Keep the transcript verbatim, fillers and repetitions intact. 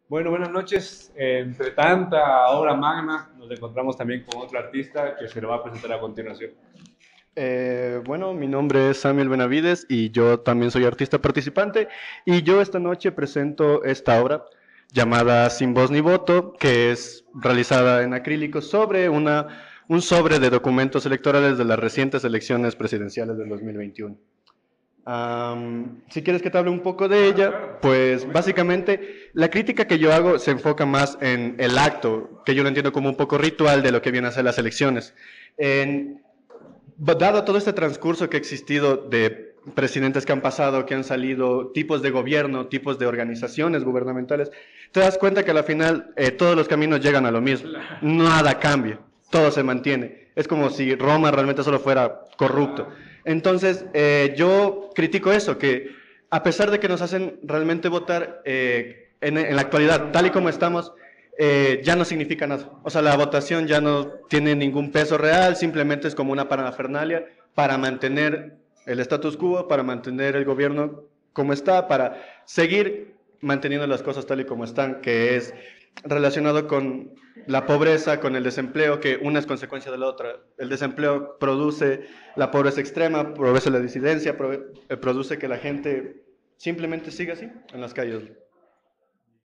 Bueno, buenas noches. Entre tanta obra magna, nos encontramos también con otro artista que se lo va a presentar a continuación. Eh, bueno, mi nombre es Samuel Benavides y yo también soy artista participante y yo esta noche presento esta obra llamada Sin voz ni voto, que es realizada en acrílico sobre una, un sobre de documentos electorales de las recientes elecciones presidenciales del dos mil veintiuno. Um, si quieres que te hable un poco de Claro, ella, claro. pues Coméntame. básicamente la crítica que yo hago se enfoca más en el acto, que yo lo entiendo como un poco ritual de lo que vienen a ser las elecciones. En, Dado todo este transcurso que ha existido de presidentes que han pasado, que han salido, tipos de gobierno, tipos de organizaciones gubernamentales, te das cuenta que al final eh, todos los caminos llegan a lo mismo. Nada cambia, todo se mantiene. Es como si Roma realmente solo fuera corrupto. Entonces, eh, yo critico eso, que a pesar de que nos hacen realmente votar eh, en, en la actualidad, tal y como estamos, eh, ya no significa nada. O sea, la votación ya no tiene ningún peso real, simplemente es como una parafernalia para mantener el status quo, para mantener el gobierno como está, para seguir manteniendo las cosas tal y como están, que es relacionado con la pobreza, con el desempleo, que una es consecuencia de la otra. El desempleo produce la pobreza extrema, produce la disidencia, produce que la gente simplemente siga así en las calles.